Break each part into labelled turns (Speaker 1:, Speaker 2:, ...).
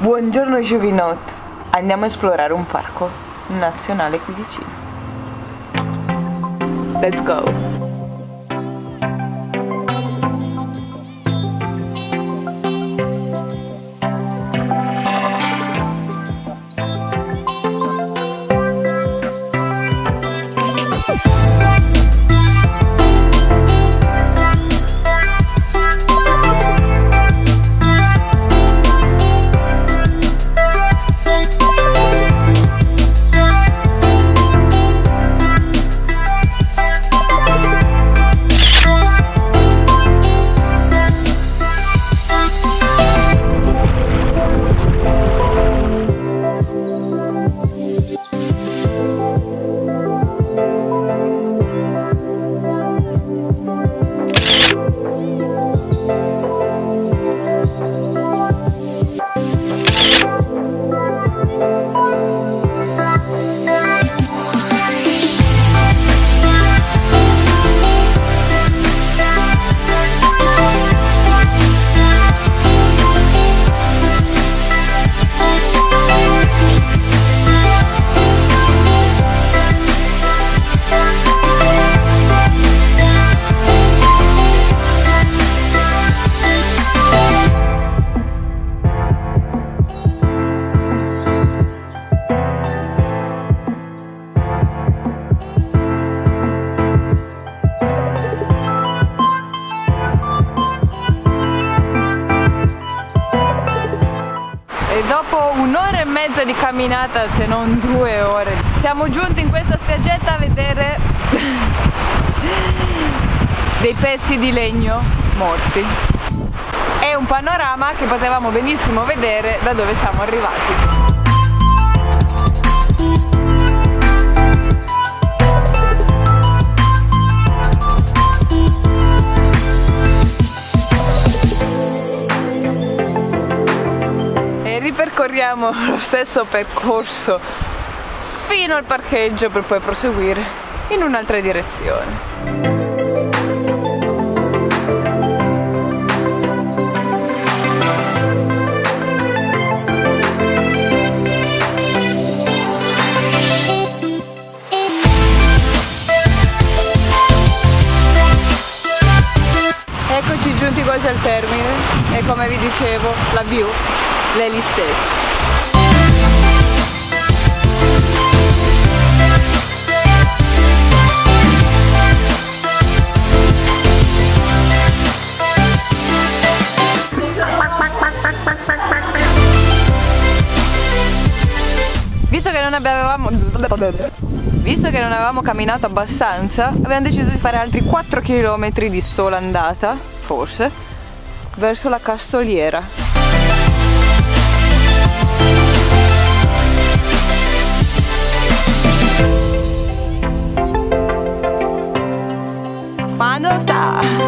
Speaker 1: Buongiorno Giovinot, andiamo a esplorare un parco nazionale qui vicino. Let's go! E dopo un'ora e mezza di camminata, se non 2 ore, siamo giunti in questa spiaggetta a vedere dei pezzi di legno morti. È un panorama che potevamo benissimo vedere da dove siamo arrivati. Ripercorriamo lo stesso percorso fino al parcheggio per poi proseguire in un'altra direzione. Eccoci giunti quasi al termine e come vi dicevo la view è lì stesso. Visto che non avevamo camminato abbastanza, abbiamo deciso di fare altri 4 km di sola andata, forse, verso la Castoliera. Quando sta?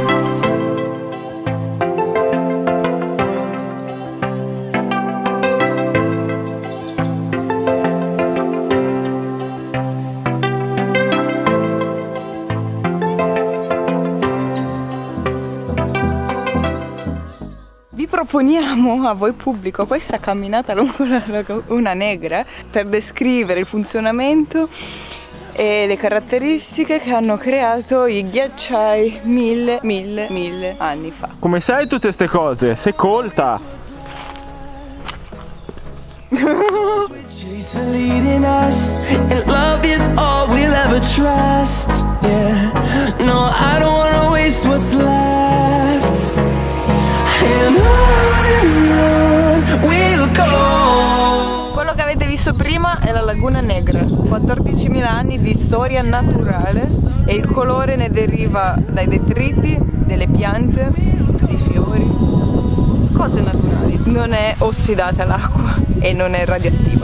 Speaker 1: Vi proponiamo a voi pubblico questa camminata lungo la Laguna Negra per descrivere il funzionamento e le caratteristiche che hanno creato i ghiacciai mille anni fa.
Speaker 2: Come sai tutte queste cose? Sei colta!
Speaker 1: Quello che avete visto prima è la Laguna Negra, 14.000 anni di storia naturale e il colore ne deriva dai detriti, delle piante, dei fiori, cose naturali. Non è ossidata l'acqua e non è radioattiva.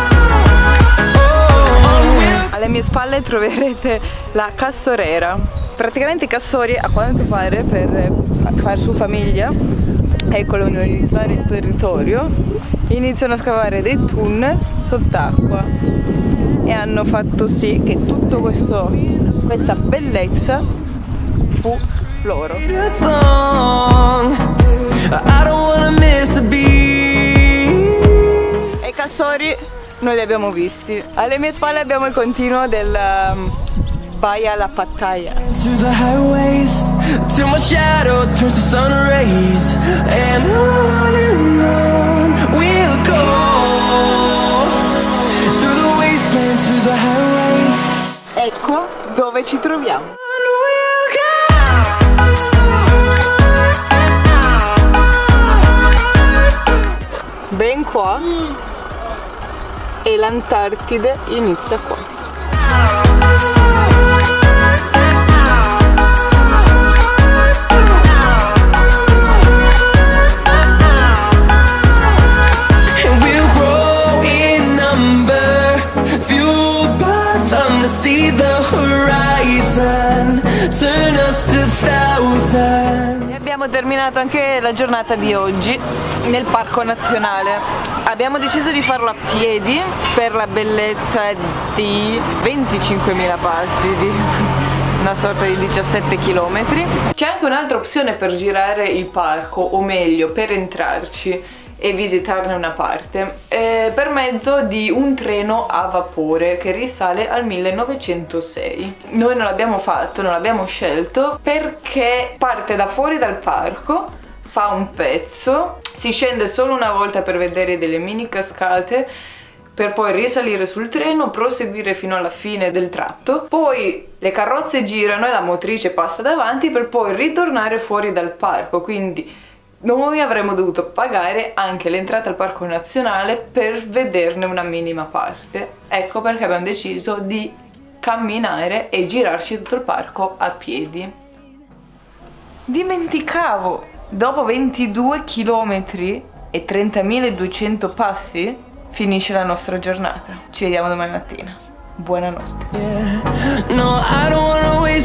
Speaker 1: Alle mie spalle troverete la Castorera, praticamente i castori, a quanto pare, per far su famiglia e colonizzare il territorio, iniziano a scavare dei tunnel sott'acqua e hanno fatto sì che tutto questa bellezza fu loro. E i castori noi li abbiamo visti. Alle mie spalle abbiamo il continuo del Baia La Pattaya. Ecco dove ci troviamo. Ben qua, e l'Antartide inizia qua. E abbiamo terminato anche la giornata di oggi nel parco nazionale. Abbiamo deciso di farlo a piedi per la bellezza di 25.000 passi, di una sorta di 17 km. C'è anche un'altra opzione per girare il parco, o meglio per entrarci e visitarne una parte, per mezzo di un treno a vapore che risale al 1906. Noi non l'abbiamo fatto, non l'abbiamo scelto perché parte da fuori dal parco, fa un pezzo, si scende solo una volta per vedere delle mini cascate, per poi risalire sul treno, proseguire fino alla fine del tratto, poi le carrozze girano e la motrice passa davanti per poi ritornare fuori dal parco. Quindi noi avremmo dovuto pagare anche l'entrata al parco nazionale per vederne una minima parte. Ecco perché abbiamo deciso di camminare e girarci tutto il parco a piedi. Dimenticavo, dopo 22 km e 30.200 passi finisce la nostra giornata. Ci vediamo domani mattina. Buonanotte.